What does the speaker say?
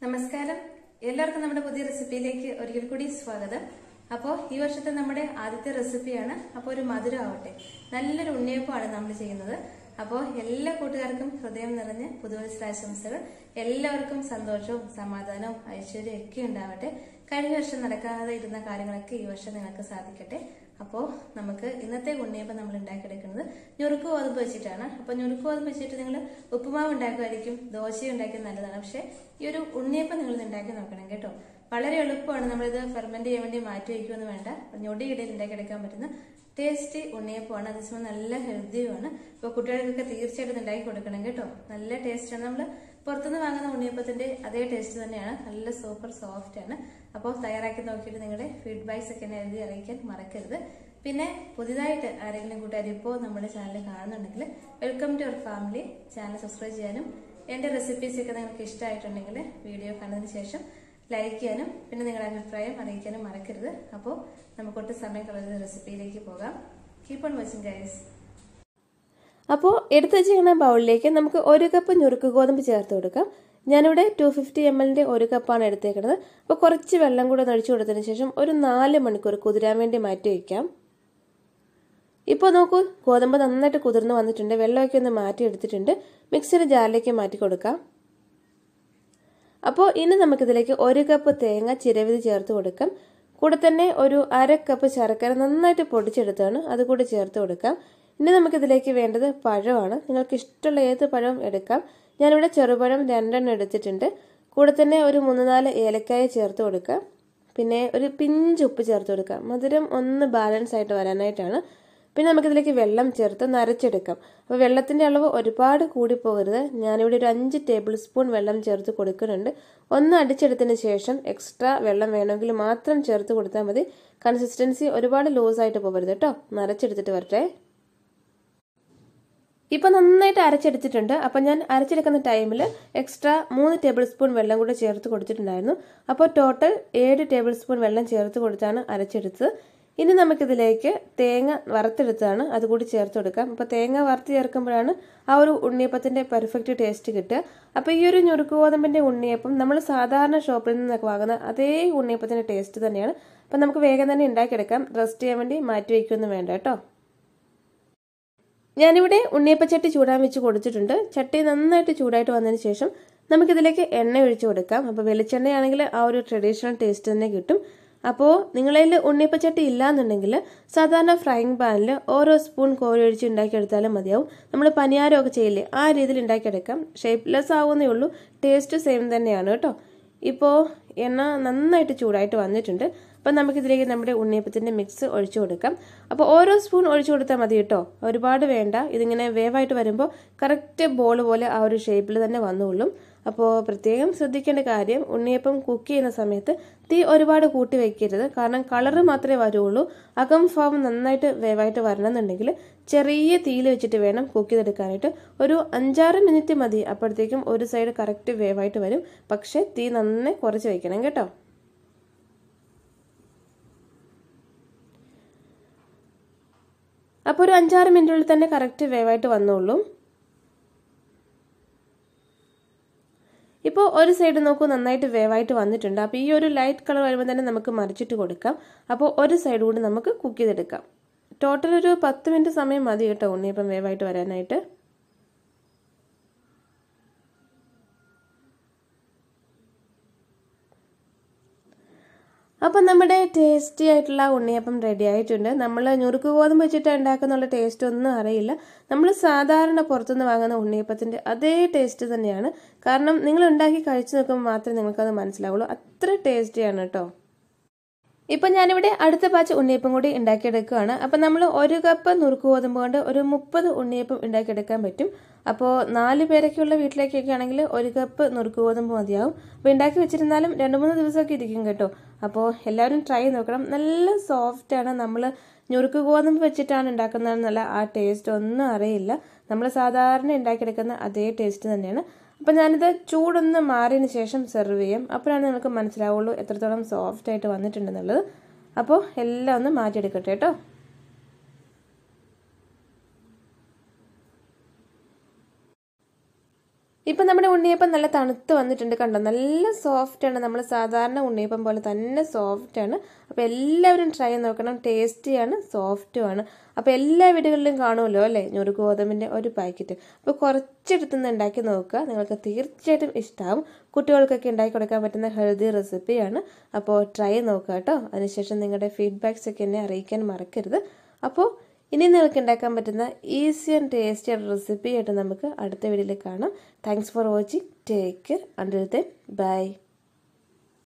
നമസ്കാരം എല്ലാവർക്കും നമ്മുടെ പുതിയ റെസിപ്പിയിലേക്ക് ഒരിക്കൽ കൂടി സ്വാഗതം. അപ്പോൾ ഈ വർഷത്തെ നമ്മുടെ ആദ്യത്തെ റെസിപ്പിയാണ്. അപ്പോൾ ഒരു മധുരം ആവട്ടെ, നല്ലൊരു ഉണ്ണിയപ്പമാണ് നമ്മൾ ചെയ്യുന്നത്. അപ്പോൾ എല്ലാ കൂട്ടുകാർക്കും ഹൃദയം നിറഞ്ഞ പുതുവത്സരാശംസകൾ. എല്ലാവർക്കും സന്തോഷവും സമാധാനവും ഐശ്വര്യവും ഒക്കെ ഉണ്ടാവട്ടെ. കഴിഞ്ഞ വർഷം നടക്കാതെ ഇരുന്ന കാര്യങ്ങളൊക്കെ ഈ വർഷം നിങ്ങൾക്ക് സാധിക്കട്ടെ. അപ്പോൾ നമുക്ക് ഇന്നത്തെ ഉണ്ണിയപ്പം നമ്മൾ ഉണ്ടാക്കിയെടുക്കുന്നത് ഞുറുക്ക് ഗോതമ്പ് വെച്ചിട്ടാണ്. അപ്പോൾ ഞുറുക്ക് ഗോതമ്പ് വെച്ചിട്ട് നിങ്ങൾ ഉപ്പുമാവ് ഉണ്ടാക്കുമായിരിക്കും, ദോശ ഉണ്ടാക്കിയത് നല്ലതാണ്. പക്ഷെ ഈ ഒരു ഉണ്ണിയപ്പം നിങ്ങൾ ഉണ്ടാക്കി നോക്കണം കേട്ടോ. വളരെ എളുപ്പമാണ്. നമ്മളിത് ഫെർമെന്റ് ചെയ്യാൻ വേണ്ടി മാറ്റി വയ്ക്കുമെന്ന് വേണ്ട. ഞൊടിയിടയിൽ ഉണ്ടാക്കിയെടുക്കാൻ പറ്റുന്ന ടേസ്റ്റി ഉണ്ണിയപ്പമാണ്. അതേസമയം നല്ല ഹെൽത്തിയുമാണ്. അപ്പോൾ കുട്ടികൾക്കൊക്കെ തീർച്ചയായിട്ടും ഉണ്ടാക്കി കൊടുക്കണം കേട്ടോ. നല്ല ടേസ്റ്റാണ്. നമ്മൾ പുറത്തുനിന്ന് വാങ്ങുന്ന ഉണ്ണിയപ്പത്തിന്റെ അതേ ടേസ്റ്റ് തന്നെയാണ്. നല്ല സൂപ്പർ സോഫ്റ്റ് ആണ്. അപ്പോൾ തയ്യാറാക്കി നോക്കിയിട്ട് നിങ്ങളുടെ ഫീഡ്ബാക്സ് ഒക്കെ എന്നെ എഴുതി അറിയിക്കാൻ മറക്കരുത്. പിന്നെ പുതിയതായിട്ട് ആരെങ്കിലും കൂട്ടുകാർ ഇപ്പോൾ നമ്മുടെ ചാനൽ കാണുന്നുണ്ടെങ്കിൽ welcome to our family. Channel subscribe ചെയ്യാനും എന്റെ റെസിപ്പീസ് ഒക്കെ നിങ്ങൾക്ക് ഇഷ്ടമായിട്ടുണ്ടെങ്കിൽ വീഡിയോ കണ്ടതിന് ശേഷം ലൈക്ക് ചെയ്യാനും പിന്നെ നിങ്ങളുടെ അഭിപ്രായം അറിയിക്കാനും മറക്കരുത്. അപ്പോൾ നമുക്കൊട്ട് സമയം കളയുന്ന റെസിപ്പിയിലേക്ക് പോകാം. Keep on watching guys. അപ്പോൾ എടുത്ത് വെച്ചിരിക്കുന്ന ബൗളിലേക്ക് നമുക്ക് 1 കപ്പ് ഞുറുക്ക് ഗോതമ്പ് ചേർത്ത് കൊടുക്കാം. ഞാനിവിടെ 250 ml ഒരു കപ്പാണ് എടുത്തേക്കുന്നത്. അപ്പോൾ കുറച്ച് വെള്ളം കൂടെ ഒഴിച്ചു കൊടുത്തതിന് ശേഷം ഒരു 4 മണിക്കൂർ കുതിരാൻ വേണ്ടി മാറ്റി വയ്ക്കാം. ഇപ്പോൾ നോക്കൂ, ഗോതമ്പ് നന്നായിട്ട് കുതിർന്ന് വന്നിട്ടുണ്ട്. വെള്ളമൊക്കെ ഒന്ന് മാറ്റി എടുത്തിട്ടുണ്ട്. മിക്സിയുടെ ജാറിലേക്ക് മാറ്റി കൊടുക്കാം. അപ്പോൾ ഇനി നമുക്കിതിലേക്ക് 1 കപ്പ് തേങ്ങ ചിരവിത് ചേർത്ത് കൊടുക്കാം. കൂടെ തന്നെ ഒരു 1/2 കപ്പ് ശർക്കര നന്നായിട്ട് പൊടിച്ചെടുത്താണ് അതുകൂടി ചേർത്ത് കൊടുക്കാം. ഇനി നമുക്കിതിലേക്ക് വേണ്ടത് പഴമാണ്. നിങ്ങൾക്ക് ഇഷ്ടമുള്ള ഏത് പഴവും എടുക്കാം. ഞാനിവിടെ ചെറുപഴം 2 എടുത്തിട്ടുണ്ട്. കൂടെ തന്നെ ഒരു 3-4 ഏലക്കായ ചേർത്ത് കൊടുക്കാം. പിന്നെ ഒരു പിഞ്ച് ഉപ്പ് ചേർത്ത് കൊടുക്കാം. മധുരം ഒന്ന് ബാലൻസ് ആയിട്ട് വരാനായിട്ടാണ്. പിന്നെ നമുക്കിതിലേക്ക് വെള്ളം ചേർത്ത് നരച്ചെടുക്കാം. അപ്പോൾ വെള്ളത്തിൻ്റെ അളവ് ഒരുപാട് കൂടി പോകരുത്. ഞാനിവിടെ ഒരു 5 ടേബിൾ സ്പൂൺ വെള്ളം ചേർത്ത് കൊടുക്കുന്നുണ്ട്. ഒന്ന് അടിച്ചെടുത്തതിന് ശേഷം എക്സ്ട്രാ വെള്ളം വേണമെങ്കിൽ മാത്രം ചേർത്ത് കൊടുത്താൽ മതി. കൺസിസ്റ്റൻസി ഒരുപാട് ലൂസായിട്ട് പോകരുത് കേട്ടോ. നരച്ചെടുത്തിട്ട് വരട്ടെ. ഇപ്പം നന്നായിട്ട് അരച്ചെടുത്തിട്ടുണ്ട്. അപ്പം ഞാൻ അരച്ചെടുക്കുന്ന ടൈമിൽ എക്സ്ട്രാ 3 ടേബിൾ സ്പൂൺ വെള്ളം കൂടെ ചേർത്ത് കൊടുത്തിട്ടുണ്ടായിരുന്നു. അപ്പോൾ ടോട്ടൽ 7 ടേബിൾ സ്പൂൺ വെള്ളം ചേർത്ത് കൊടുത്താണ് അരച്ചെടുത്തത്. ഇനി നമുക്കിതിലേക്ക് തേങ്ങ വറുത്തെടുത്താണ് അതുകൂടി ചേർത്ത് കൊടുക്കാം. അപ്പോൾ തേങ്ങ വറുത്ത് ചേർക്കുമ്പോഴാണ് ആ ഒരു ഉണ്ണിയപ്പത്തിൻ്റെ പെർഫെക്റ്റ് ടേസ്റ്റ് കിട്ടുക. അപ്പോൾ ഈ ഒരു ഞുറുക്ക് ഗോതമ്പിൻ്റെ ഉണ്ണിയപ്പം നമ്മൾ സാധാരണ ഷോപ്പിൽ നിന്നൊക്കെ വാങ്ങുന്ന അതേ ഉണ്ണിയപ്പത്തിൻ്റെ ടേസ്റ്റ് തന്നെയാണ്. അപ്പം നമുക്ക് വേഗം തന്നെ ഉണ്ടാക്കിയെടുക്കാം. റെസ്റ്റ് ചെയ്യാൻ വേണ്ടി മാറ്റി വയ്ക്കൊന്നും വേണ്ട കേട്ടോ. ഞാനിവിടെ ഉണ്ണിയപ്പച്ചട്ടി ചൂടാൻ വെച്ച് കൊടുത്തിട്ടുണ്ട്. ചട്ടി നന്നായിട്ട് ചൂടായിട്ട് വന്നതിന് ശേഷം നമുക്കിതിലേക്ക് എണ്ണ ഒഴിച്ചു കൊടുക്കാം. അപ്പോൾ വെളിച്ചെണ്ണയാണെങ്കിൽ ആ ഒരു ട്രഡീഷണൽ ടേസ്റ്റ് തന്നെ കിട്ടും. അപ്പോൾ നിങ്ങളതിൽ ഉണ്ണിയപ്പച്ചട്ടി ഇല്ലാന്നുണ്ടെങ്കിൽ സാധാരണ ഫ്രൈങ് പാനിൽ ഓരോ സ്പൂൺ കോരി ഒഴിച്ച് ഉണ്ടാക്കിയെടുത്താലും മതിയാവും. നമ്മൾ പനിയാരമൊക്കെ ചെയ്യില്ലേ, ആ രീതിയിൽ ഉണ്ടാക്കിയെടുക്കാം. ഷേപ്പ്ലെസ് ആവുന്നേ ഉള്ളൂ, ടേസ്റ്റ് സെയിം തന്നെയാണ് കേട്ടോ. ഇപ്പോൾ എണ്ണ നന്നായിട്ട് ചൂടായിട്ട് വന്നിട്ടുണ്ട്. അപ്പം നമുക്കിതിലേക്ക് നമ്മുടെ ഉണ്ണിയപ്പത്തിൻ്റെ മിക്സ് ഒഴിച്ചു കൊടുക്കാം. അപ്പോൾ ഓരോ സ്പൂൺ ഒഴിച്ചു കൊടുത്താൽ മതി കേട്ടോ, ഒരുപാട് വേണ്ട. ഇതിങ്ങനെ വേവായിട്ട് വരുമ്പോൾ കറക്റ്റ് ബോൾ പോലെ ആ ഒരു ഷേപ്പിൽ തന്നെ വന്നുകൊള്ളും. അപ്പോൾ പ്രത്യേകം ശ്രദ്ധിക്കേണ്ട കാര്യം, ഉണ്ണിയപ്പം കുക്ക് ചെയ്യുന്ന സമയത്ത് തീ ഒരുപാട് കൂട്ടി വയ്ക്കരുത്. കാരണം കളറ് മാത്രമേ വരുള്ളൂ. അകം ഭാഗം നന്നായിട്ട് വേവായിട്ട് വരണമെന്നുണ്ടെങ്കിൽ ചെറിയ തീയിൽ വെച്ചിട്ട് വേണം കുക്ക് ചെയ്തെടുക്കാനായിട്ട്. ഒരു 5-6 മിനിറ്റ് മതി. അപ്പോഴത്തേക്കും ഒരു സൈഡ് കറക്റ്റ് വേവായിട്ട് വരും. പക്ഷേ തീ നന്നായി കുറച്ച് വയ്ക്കണം കേട്ടോ. അപ്പോൾ ഒരു 5-6 മിനിറ്റുള്ളിൽ തന്നെ കറക്റ്റ് വേവായിട്ട് വന്നോളൂ. ഇപ്പോൾ ഒരു സൈഡ് നോക്കൂ, നന്നായിട്ട് വേവായിട്ട് വന്നിട്ടുണ്ട്. അപ്പോൾ ഈ ഒരു ലൈറ്റ് കളർ വരുമ്പോൾ തന്നെ നമുക്ക് മറിച്ചിട്ട് കൊടുക്കാം. അപ്പോൾ ഒരു സൈഡ് കൂടി നമുക്ക് കുക്ക് ചെയ്തെടുക്കാം. ടോട്ടൽ ഒരു 10 മിനിറ്റ് സമയം മതി കേട്ടോ ഉണ്ണിയപ്പം വേവായിട്ട് വരാനായിട്ട്. അപ്പം നമ്മുടെ ടേസ്റ്റി ആയിട്ടുള്ള ഉണ്ണിയപ്പം റെഡി ആയിട്ടുണ്ട്. നമ്മൾ ഞുറുക്ക് ഗോതമ്പ് വെച്ചിട്ട് ഉണ്ടാക്കുന്നുള്ള ടേസ്റ്റ് ഒന്നും അറിയില്ല. നമ്മൾ സാധാരണ പുറത്തുനിന്ന് വാങ്ങുന്ന ഉണ്ണിയപ്പത്തിൻ്റെ അതേ ടേസ്റ്റ് തന്നെയാണ്. കാരണം നിങ്ങൾ ഉണ്ടാക്കി കഴിച്ചു നോക്കുമ്പോൾ മാത്രമേ നിങ്ങൾക്കത് മനസ്സിലാവുള്ളൂ. അത്ര ടേസ്റ്റിയാണ് കേട്ടോ. ഇപ്പം ഞാനിവിടെ അടുത്ത ബാച്ച് ഉണ്ണിയപ്പം കൂടി ഉണ്ടാക്കിയെടുക്കുകയാണ്. അപ്പം നമ്മൾ 1 കപ്പ് നുറുക്ക് ഗോതമ്പ് കൊണ്ട് ഒരു 30 ഉണ്ണിയപ്പം ഉണ്ടാക്കിയെടുക്കാൻ പറ്റും. അപ്പോൾ 4 പേരൊക്കെയുള്ള വീട്ടിലേക്കൊക്കെ ആണെങ്കിൽ 1 കപ്പ് നുറുക്ക് ഗോതമ്പ് മതിയാവും. അപ്പോൾ ഉണ്ടാക്കി വെച്ചിരുന്നാലും 2-3 ദിവസമൊക്കെ ഇരിക്കും കേട്ടോ. അപ്പോൾ എല്ലാവരും ട്രൈ നോക്കണം. നല്ല സോഫ്റ്റാണ്. നമ്മൾ ഞുറുക്ക് ഗോതമ്പ് വെച്ചിട്ടാണ് ഉണ്ടാക്കുന്നതെന്നല്ല, ആ ടേസ്റ്റ് ഒന്നും അറിയില്ല. നമ്മൾ സാധാരണ ഉണ്ടാക്കിയെടുക്കുന്ന അതേ ടേസ്റ്റ് തന്നെയാണ്. അപ്പം ഞാനിത് ചൂടൊന്ന് മാറിയതിന് ശേഷം സെർവ് ചെയ്യാം. അപ്പോഴാണ് നിങ്ങൾക്ക് മനസ്സിലാവുള്ളൂ എത്രത്തോളം സോഫ്റ്റ് ആയിട്ട് വന്നിട്ടുണ്ടെന്നുള്ളത്. അപ്പോൾ എല്ലാം ഒന്ന് മാറ്റിയെടുക്കട്ടെ കേട്ടോ. ഇപ്പം നമ്മുടെ ഉണ്ണിയപ്പം നല്ല തണുത്ത് വന്നിട്ടുണ്ട്, കണ്ടോ, നല്ല സോഫ്റ്റാണ്. നമ്മൾ സാധാരണ ഉണ്ണിയപ്പം പോലെ തന്നെ സോഫ്റ്റാണ്. അപ്പോൾ എല്ലാവരും ട്രൈ ചെയ്ത് നോക്കണം. ടേസ്റ്റിയാണ്, സോഫ്റ്റുമാണ്. അപ്പോൾ എല്ലാ വീടുകളിലും കാണുമല്ലോ അല്ലേ ഒരു ഗോതമ്പിൻ്റെ ഒരു പാക്കറ്റ്. അപ്പോൾ കുറച്ചെടുത്തുനിന്ന് ഉണ്ടാക്കി നോക്കുക, നിങ്ങൾക്ക് തീർച്ചയായിട്ടും ഇഷ്ടമാവും. കുട്ടികൾക്കൊക്കെ ഉണ്ടാക്കി കൊടുക്കാൻ പറ്റുന്ന ഹെൽത്തി റെസിപ്പിയാണ്. അപ്പോൾ ട്രൈ നോക്കുക കേട്ടോ. അതിനുശേഷം നിങ്ങളുടെ ഫീഡ്ബാക്സ് ഒക്കെ എന്നെ അറിയിക്കാൻ മറക്കരുത്. അപ്പോൾ ഇനി നിങ്ങൾക്ക് ഉണ്ടാക്കാൻ പറ്റുന്ന ഈസി ആൻഡ് ടേസ്റ്റി ആയിട്ട് റെസിപ്പി ആയിട്ട് നമുക്ക് അടുത്ത വീഡിയോയിൽ കാണാം. Thanks for watching. Take care. Until then by.